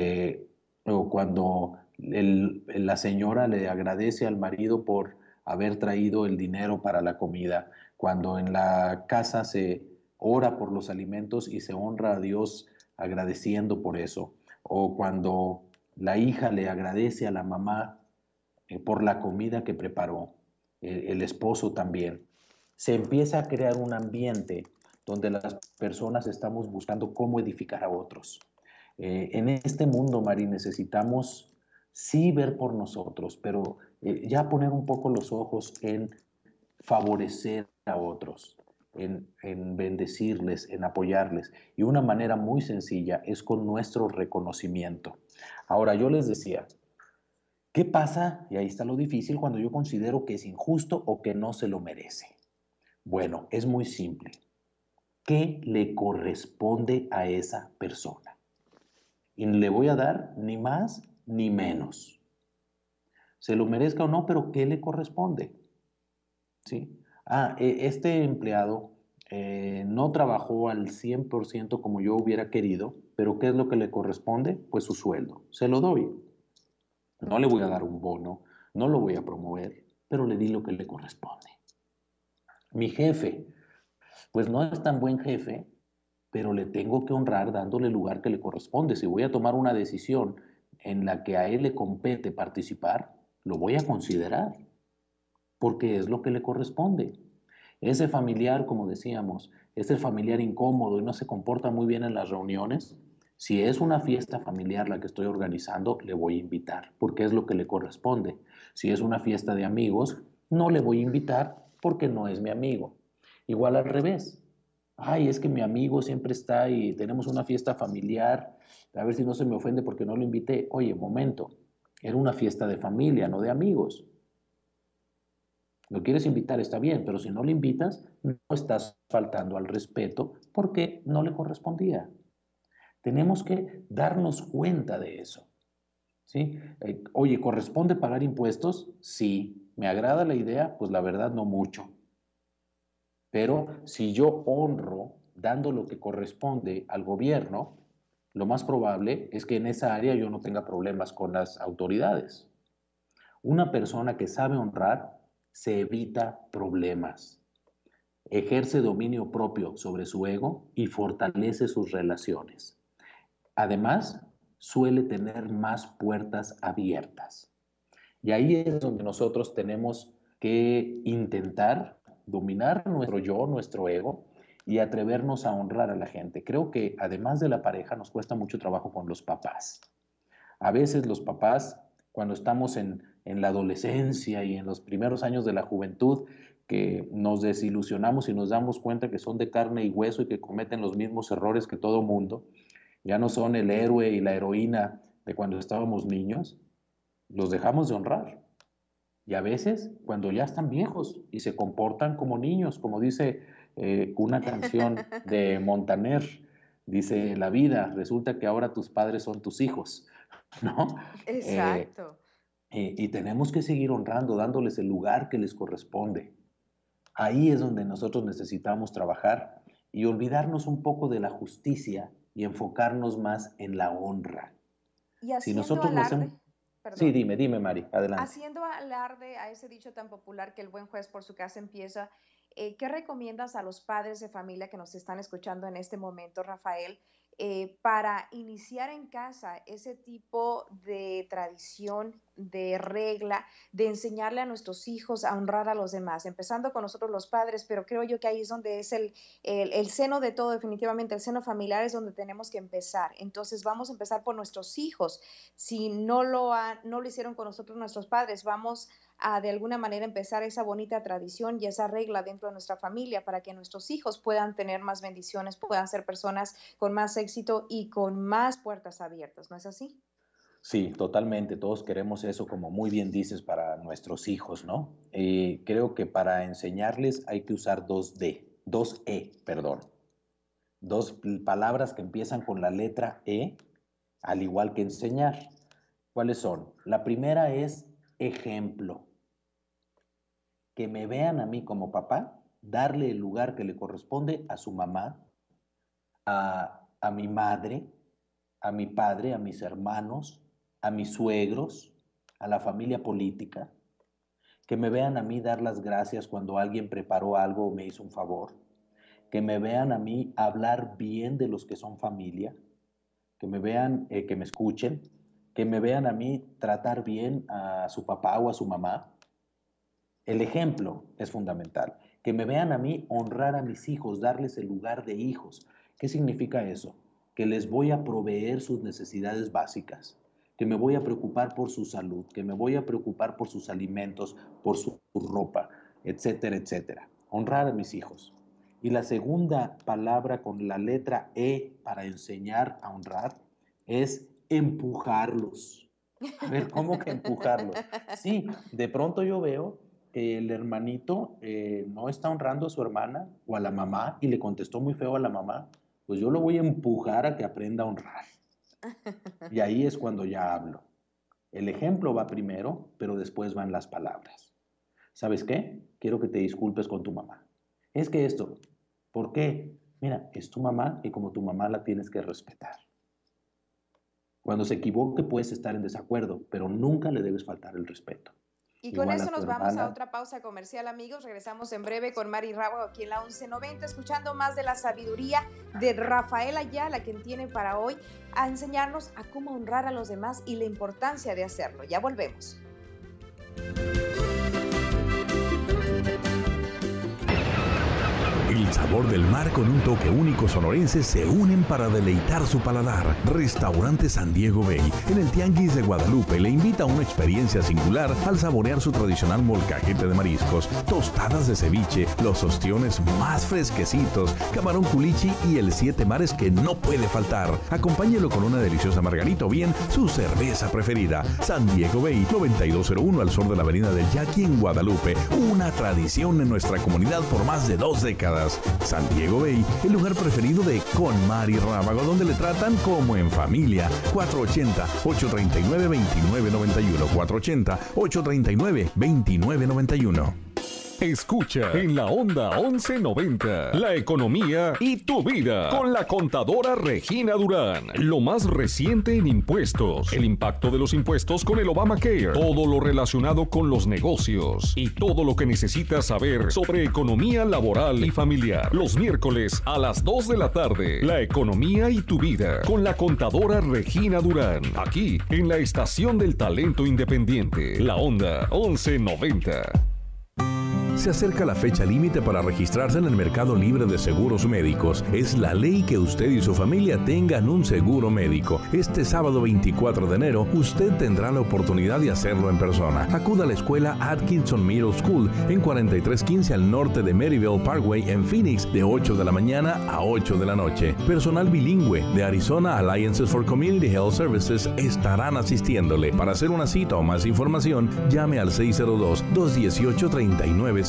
o cuando la señora le agradece al marido por haber traído el dinero para la comida, cuando en la casa se ora por los alimentos y se honra a Dios agradeciendo por eso, o cuando la hija le agradece a la mamá por la comida que preparó, el esposo también. Se empieza a crear un ambiente donde las personas estamos buscando cómo edificar a otros. En este mundo, Mari, necesitamos sí ver por nosotros, pero ya poner un poco los ojos en favorecer a otros, en bendecirles, en apoyarles. Y una manera muy sencilla es con nuestro reconocimiento. Ahora, yo les decía, ¿qué pasa? Y ahí está lo difícil cuando yo considero que es injusto o que no se lo merece. Bueno, es muy simple. ¿Qué le corresponde a esa persona? Y le voy a dar ni más ni menos. Se lo merezca o no, pero ¿qué le corresponde? ¿Sí? Este empleado no trabajó al 100% como yo hubiera querido, pero ¿qué es lo que le corresponde? Pues su sueldo. Se lo doy. No le voy a dar un bono, no lo voy a promover, pero le di lo que le corresponde. Mi jefe, pues no es tan buen jefe, pero le tengo que honrar dándole el lugar que le corresponde. Si voy a tomar una decisión en la que a él le compete participar, lo voy a considerar, porque es lo que le corresponde. Ese familiar, como decíamos, ese familiar incómodo y no se comporta muy bien en las reuniones, si es una fiesta familiar la que estoy organizando, le voy a invitar, porque es lo que le corresponde. Si es una fiesta de amigos, no le voy a invitar porque no es mi amigo. Igual al revés. Ay, es que mi amigo siempre está y tenemos una fiesta familiar, a ver si no se me ofende porque no lo invité. Oye, momento, era una fiesta de familia, no de amigos. Lo quieres invitar, está bien, pero si no le invitas, no estás faltando al respeto porque no le correspondía. Tenemos que darnos cuenta de eso, ¿sí? Oye, ¿corresponde pagar impuestos? Sí. ¿Me agrada la idea? Pues la verdad no mucho. Pero si yo honro dando lo que corresponde al gobierno, lo más probable es que en esa área yo no tenga problemas con las autoridades. Una persona que sabe honrar se evita problemas, ejerce dominio propio sobre su ego y fortalece sus relaciones. Además, suele tener más puertas abiertas. Y ahí es donde nosotros tenemos que intentar dominar nuestro yo, nuestro ego y atrevernos a honrar a la gente. Creo que además de la pareja nos cuesta mucho trabajo con los papás. A veces los papás, cuando estamos en la adolescencia y en los primeros años de la juventud, que nos desilusionamos y nos damos cuenta que son de carne y hueso y que cometen los mismos errores que todo mundo, ya no son el héroe y la heroína de cuando estábamos niños, los dejamos de honrar. Y a veces, cuando ya están viejos y se comportan como niños, como dice una canción de Montaner, dice, la vida, resulta que ahora tus padres son tus hijos, ¿no? Exacto. Y tenemos que seguir honrando, dándoles el lugar que les corresponde. Ahí es donde nosotros necesitamos trabajar y olvidarnos un poco de la justicia y enfocarnos más en la honra. Y haciendo si nosotros alarde, Sí, dime, Mari, adelante. Haciendo alarde a ese dicho tan popular que el buen juez por su casa empieza, ¿qué recomiendas a los padres de familia que nos están escuchando en este momento, Rafael, para iniciar en casa ese tipo de tradición, de regla, de enseñarle a nuestros hijos a honrar a los demás, empezando con nosotros los padres, pero creo yo que ahí es donde es el seno de todo, definitivamente, el seno familiar es donde tenemos que empezar. Entonces vamos a empezar por nuestros hijos. Si no lo hicieron con nosotros nuestros padres, vamos a de alguna manera empezar esa bonita tradición y esa regla dentro de nuestra familia para que nuestros hijos puedan tener más bendiciones, puedan ser personas con más éxito y con más puertas abiertas, ¿no es así? Sí, totalmente. Todos queremos eso, como muy bien dices, para nuestros hijos, ¿no? Creo que para enseñarles hay que usar dos palabras que empiezan con la letra E, al igual que enseñar. ¿Cuáles son? La primera es ejemplo. Que me vean a mí como papá, darle el lugar que le corresponde a su mamá, a mi madre, a mi padre, a mis hermanos, a mis suegros, a la familia política. Que me vean a mí dar las gracias cuando alguien preparó algo o me hizo un favor. Que me vean a mí hablar bien de los que son familia. Que me vean, que me escuchen. Que me vean a mí tratar bien a su papá o a su mamá. El ejemplo es fundamental. Que me vean a mí honrar a mis hijos, darles el lugar de hijos. ¿Qué significa eso? Que les voy a proveer sus necesidades básicas, que me voy a preocupar por su salud, que me voy a preocupar por sus alimentos, por su ropa, etcétera, etcétera. Honrar a mis hijos. Y la segunda palabra con la letra E para enseñar a honrar es empujarlos. A ver, ¿cómo que empujarlos? Sí, de pronto yo veo que el hermanito no está honrando a su hermana o a la mamá y le contestó muy feo a la mamá. Pues yo lo voy a empujar a que aprenda a honrar. Y ahí es cuando ya hablo. El ejemplo va primero, pero después van las palabras. ¿Sabes qué? Quiero que te disculpes con tu mamá. Es que esto, ¿por qué? Mira, es tu mamá y como tu mamá la tienes que respetar. Cuando se equivoque puedes estar en desacuerdo, pero nunca le debes faltar el respeto. Y con eso nos vamos a otra pausa comercial, amigos. Regresamos en breve con Mari Rábago aquí en la 1190, escuchando más de la sabiduría de Rafael Ayala, quien tiene para hoy a enseñarnos a cómo honrar a los demás y la importancia de hacerlo. Ya volvemos. El sabor del mar con un toque único sonorense se unen para deleitar su paladar. Restaurante San Diego Bay, en el Tianguis de Guadalupe, le invita a una experiencia singular al saborear su tradicional molcajete de mariscos, tostadas de ceviche, los ostiones más fresquecitos, camarón culichi y el 7 mares que no puede faltar. Acompáñelo con una deliciosa margarita o bien su cerveza preferida. San Diego Bay, 9201 al sur de la avenida del Yaqui en Guadalupe. Una tradición en nuestra comunidad por más de 2 décadas. San Diego Bay, el lugar preferido de Con Mari Rábago, donde le tratan como en familia. 480-839-2991. 480-839-2991. Escucha en la Onda 1190, la economía y tu vida, con la contadora Regina Durán. Lo más reciente en impuestos, el impacto de los impuestos con el Obamacare, todo lo relacionado con los negocios y todo lo que necesitas saber sobre economía laboral y familiar. Los miércoles a las 2 de la tarde, la economía y tu vida, con la contadora Regina Durán, aquí en la estación del talento independiente, la Onda 1190. Se acerca la fecha límite para registrarse en el Mercado Libre de Seguros Médicos. Es la ley que usted y su familia tengan un seguro médico. Este sábado 24 de enero, usted tendrá la oportunidad de hacerlo en persona. Acuda a la escuela Atkinson Middle School en 4315 al norte de Maryville Parkway en Phoenix, de 8 de la mañana a 8 de la noche. Personal bilingüe de Arizona Alliances for Community Health Services estarán asistiéndole. Para hacer una cita o más información, llame al 602-218-3900.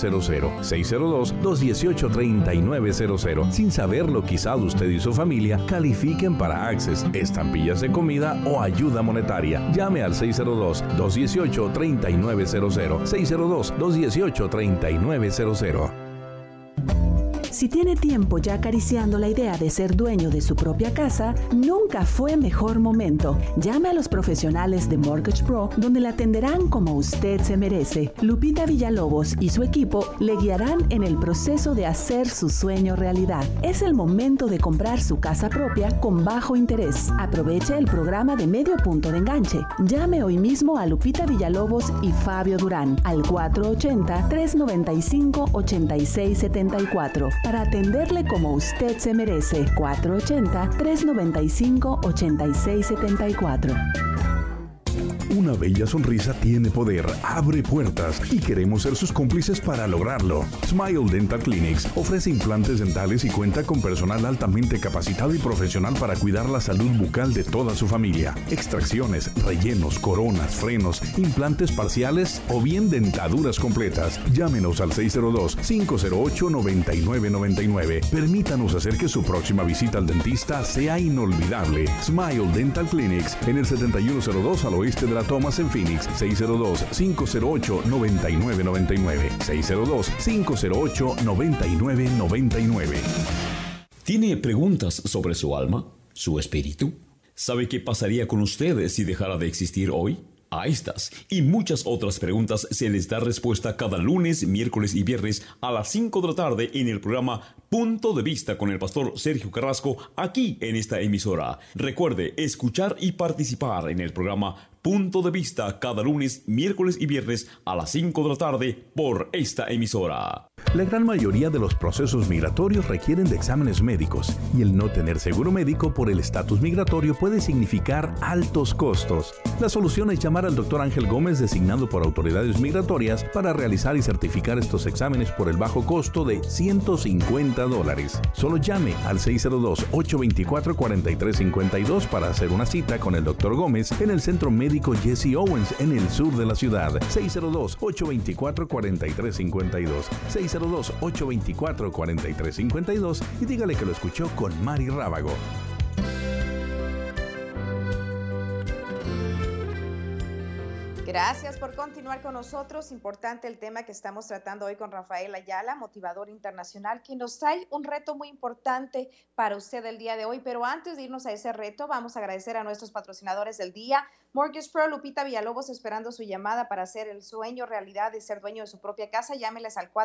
602-218-3900. Sin saberlo, quizá usted y su familia califiquen para Access, estampillas de comida o ayuda monetaria. Llame al 602-218-3900. 602-218-3900. Si tiene tiempo ya acariciando la idea de ser dueño de su propia casa, nunca fue mejor momento. Llame a los profesionales de Mortgage Pro, donde la atenderán como usted se merece. Lupita Villalobos y su equipo le guiarán en el proceso de hacer su sueño realidad. Es el momento de comprar su casa propia con bajo interés. Aproveche el programa de medio punto de enganche. Llame hoy mismo a Lupita Villalobos y Fabio Durán al 480-395-8674. Para atenderle como usted se merece. 480-395-8674. Una bella sonrisa tiene poder, abre puertas y queremos ser sus cómplices para lograrlo. Smile Dental Clinics ofrece implantes dentales y cuenta con personal altamente capacitado y profesional para cuidar la salud bucal de toda su familia. Extracciones, rellenos, coronas, frenos, implantes parciales o bien dentaduras completas. Llámenos al 602-508-9999. Permítanos hacer que su próxima visita al dentista sea inolvidable. Smile Dental Clinics en el 7102 al oeste de la Thomas en Phoenix. 602-508-9999. 602-508-9999. ¿Tiene preguntas sobre su alma, su espíritu? ¿Sabe qué pasaría con usted si dejara de existir hoy? A estas y muchas otras preguntas se les da respuesta cada lunes, miércoles y viernes a las 5 de la tarde en el programa Punto de Vista con el pastor Sergio Carrasco, aquí en esta emisora. Recuerde escuchar y participar en el programa Punto de Vista cada lunes, miércoles y viernes a las 5 de la tarde por esta emisora. La gran mayoría de los procesos migratorios requieren de exámenes médicos y el no tener seguro médico por el estatus migratorio puede significar altos costos. La solución es llamar al Dr. Ángel Gómez, designado por autoridades migratorias para realizar y certificar estos exámenes por el bajo costo de $150. Solo llame al 602-824-4352 para hacer una cita con el Dr. Gómez en el Centro Médico Jesse Owens en el sur de la ciudad. 602-824-4352. 602-824-4352 y dígale que lo escuchó con Mari Rábago. Gracias por continuar con nosotros. Importante el tema que estamos tratando hoy con Rafael Ayala, motivador internacional, que nos trae un reto muy importante para usted el día de hoy. Pero antes de irnos a ese reto, vamos a agradecer a nuestros patrocinadores del día. Mortgage Pro, Lupita Villalobos, esperando su llamada para hacer el sueño realidad de ser dueño de su propia casa. Llámeles al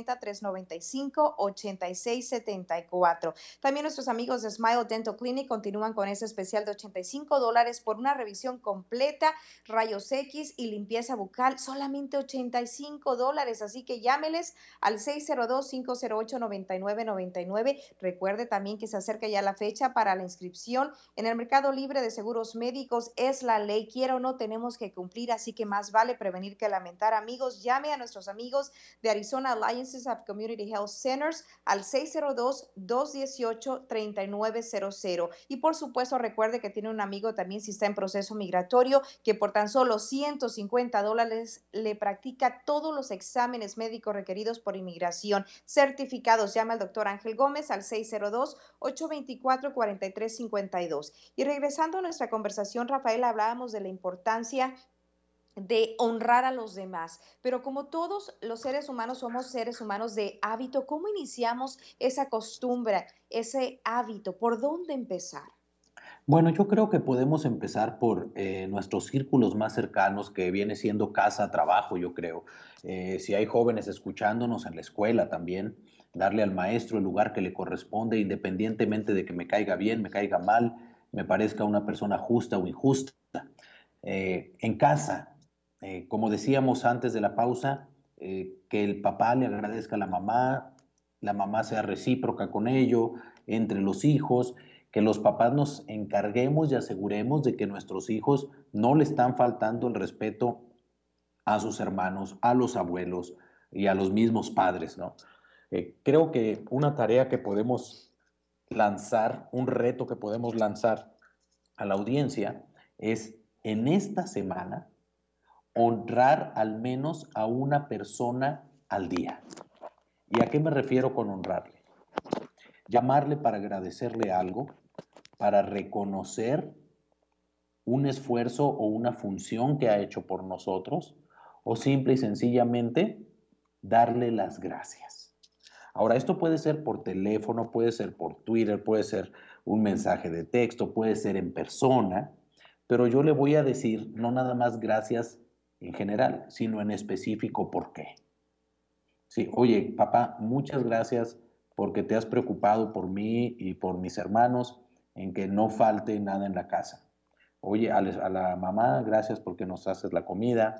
480-395-8674. También nuestros amigos de Smile Dental Clinic continúan con ese especial de $85 por una revisión completa, rayos X y limpieza bucal, solamente $85. Así que llámeles al 602-508-9999. Recuerde también que se acerca ya la fecha para la inscripción en el Mercado Libre de Seguros Médicos. Es la ley, quiera o no, tenemos que cumplir, así que más vale prevenir que lamentar. Amigos, llame a nuestros amigos de Arizona Alliances of Community Health Centers al 602-218-3900. Y por supuesto, recuerde que tiene un amigo también si está en proceso migratorio, que por tan solo $150 le practica todos los exámenes médicos requeridos por inmigración certificados. Llama al doctor Ángel Gómez al 602-824-4352. Y regresando a nuestra conversación, Rafael, hablábamos de la importancia de honrar a los demás, pero como todos los seres humanos somos seres humanos de hábito, ¿cómo iniciamos esa costumbre, ese hábito? ¿Por dónde empezar? Bueno, yo creo que podemos empezar por nuestros círculos más cercanos, que viene siendo casa, trabajo, yo creo. Si hay jóvenes escuchándonos en la escuela también, darle al maestro el lugar que le corresponde, independientemente de que me caiga bien, me caiga mal, me parezca una persona justa o injusta. En casa, como decíamos antes de la pausa, que el papá le agradezca a la mamá sea recíproca con ello, entre los hijos, que los papás nos encarguemos y aseguremos de que nuestros hijos no le están faltando el respeto a sus hermanos, a los abuelos y a los mismos padres, ¿no? Creo que una tarea que podemos lanzar, un reto que podemos lanzar a la audiencia es en esta semana honrar al menos a una persona al día. ¿Y a qué me refiero con honrarle? Llamarle para agradecerle algo, para reconocer un esfuerzo o una función que ha hecho por nosotros, o simple y sencillamente darle las gracias. Ahora, esto puede ser por teléfono, puede ser por Twitter, puede ser un mensaje de texto, puede ser en persona, pero yo le voy a decir no nada más gracias en general, sino en específico por qué. Sí, oye, papá, muchas gracias porque te has preocupado por mí y por mis hermanos en que no falte nada en la casa. Oye, a la mamá, gracias porque nos haces la comida.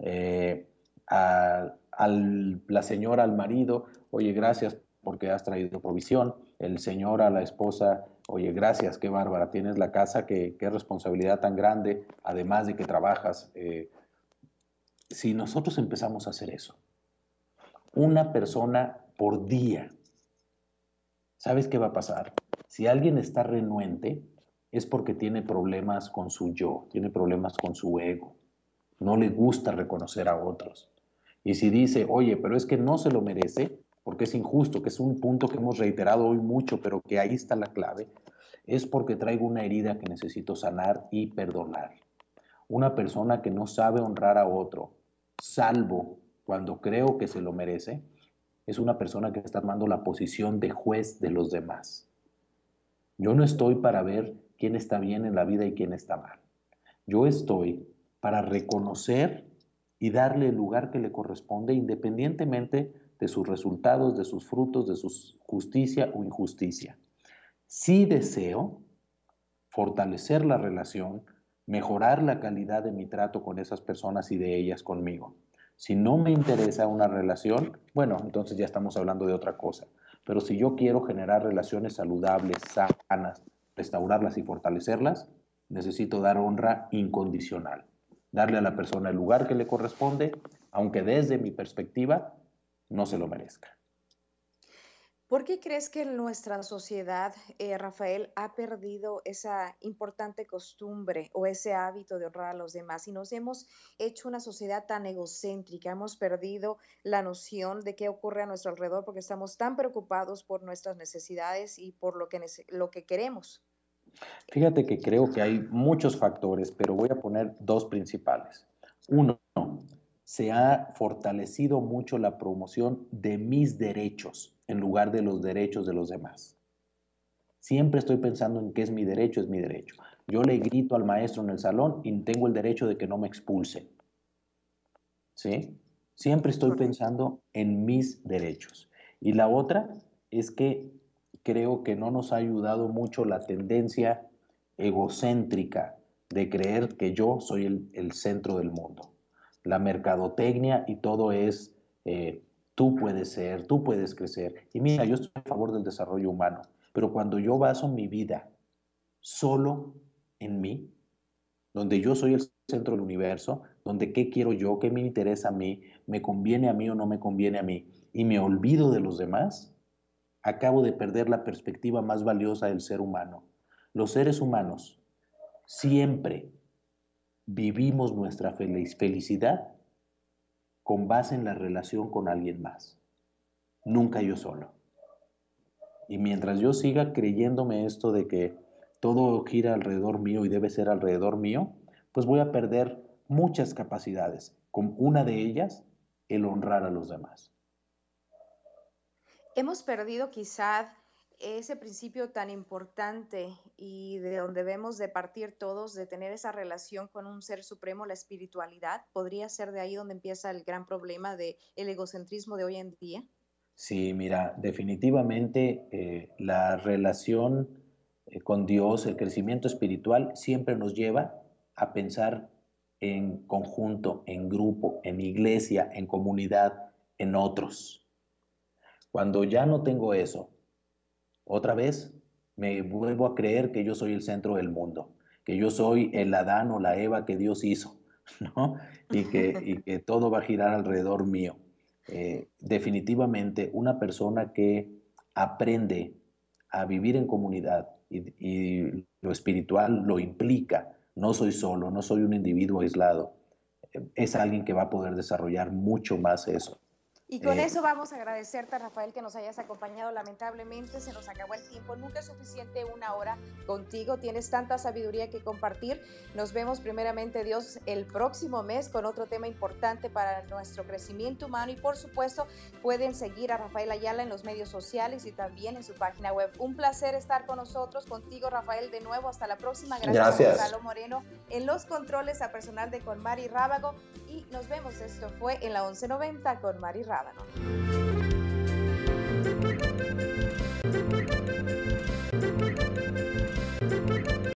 La señora al marido, oye, gracias porque has traído provisión. El señor a la esposa, oye, gracias, qué bárbara, tienes la casa, qué responsabilidad tan grande, además de que trabajas. Si nosotros empezamos a hacer eso, una persona por día, ¿sabes qué va a pasar? Si alguien está renuente, es porque tiene problemas con su yo, tiene problemas con su ego. No le gusta reconocer a otros. Y si dice, oye, pero es que no se lo merece, porque es injusto, que es un punto que hemos reiterado hoy mucho, pero que ahí está la clave, es porque traigo una herida que necesito sanar y perdonar. Una persona que no sabe honrar a otro, salvo cuando creo que se lo merece, es una persona que está tomando la posición de juez de los demás. Yo no estoy para ver quién está bien en la vida y quién está mal. Yo estoy para reconocer y darle el lugar que le corresponde independientemente de sus resultados, de sus frutos, de su justicia o injusticia. Sí deseo fortalecer la relación, mejorar la calidad de mi trato con esas personas y de ellas conmigo. Si no me interesa una relación, bueno, entonces ya estamos hablando de otra cosa. Pero si yo quiero generar relaciones saludables, sanas, restaurarlas y fortalecerlas, necesito dar honra incondicional. Darle a la persona el lugar que le corresponde, aunque desde mi perspectiva no se lo merezca. ¿Por qué crees que nuestra sociedad, Rafael, ha perdido esa importante costumbre o ese hábito de honrar a los demás y nos hemos hecho una sociedad tan egocéntrica? Hemos perdido la noción de qué ocurre a nuestro alrededor porque estamos tan preocupados por nuestras necesidades y por lo que queremos. Fíjate que creo que hay muchos factores, pero voy a poner dos principales. Uno, se ha fortalecido mucho la promoción de mis derechos en lugar de los derechos de los demás. Siempre estoy pensando en qué es mi derecho, es mi derecho. Yo le grito al maestro en el salón y tengo el derecho de que no me expulse. ¿Sí? Siempre estoy pensando en mis derechos. Y la otra es que creo que no nos ha ayudado mucho la tendencia egocéntrica de creer que yo soy el centro del mundo. La mercadotecnia y todo es, tú puedes ser, tú puedes crecer. Y mira, yo estoy a favor del desarrollo humano, pero cuando yo baso mi vida solo en mí, donde yo soy el centro del universo, donde qué quiero yo, qué me interesa a mí, me conviene a mí o no me conviene a mí, y me olvido de los demás, acabo de perder la perspectiva más valiosa del ser humano. Los seres humanos siempre vivimos nuestra felicidad con base en la relación con alguien más, nunca yo solo. Y mientras yo siga creyéndome esto de que todo gira alrededor mío y debe ser alrededor mío, pues voy a perder muchas capacidades, con una de ellas, el honrar a los demás. Hemos perdido quizá ese principio tan importante y de donde debemos de partir todos, de tener esa relación con un ser supremo, la espiritualidad. ¿Podría ser de ahí donde empieza el gran problema del egocentrismo de hoy en día? Sí, mira, definitivamente la relación con Dios, el crecimiento espiritual, siempre nos lleva a pensar en conjunto, en grupo, en iglesia, en comunidad, en otros. Cuando ya no tengo eso, otra vez me vuelvo a creer que yo soy el centro del mundo, que yo soy el Adán o la Eva que Dios hizo, ¿no? Y que todo va a girar alrededor mío. Definitivamente una persona que aprende a vivir en comunidad y lo espiritual lo implica, no soy solo, no soy un individuo aislado, es alguien que va a poder desarrollar mucho más eso. Y con eso vamos a agradecerte, Rafael, que nos hayas acompañado. Lamentablemente se nos acabó el tiempo. Nunca es suficiente una hora contigo. Tienes tanta sabiduría que compartir. Nos vemos primeramente, Dios, el próximo mes con otro tema importante para nuestro crecimiento humano. Y por supuesto, pueden seguir a Rafael Ayala en los medios sociales y también en su página web. Un placer estar con nosotros, contigo, Rafael, de nuevo. Hasta la próxima. Gracias. A Gonzalo Moreno en los controles, a personal de Con Mari Rábago. Y nos vemos. Esto fue en la 1190 con Mari Rábago. Rábago.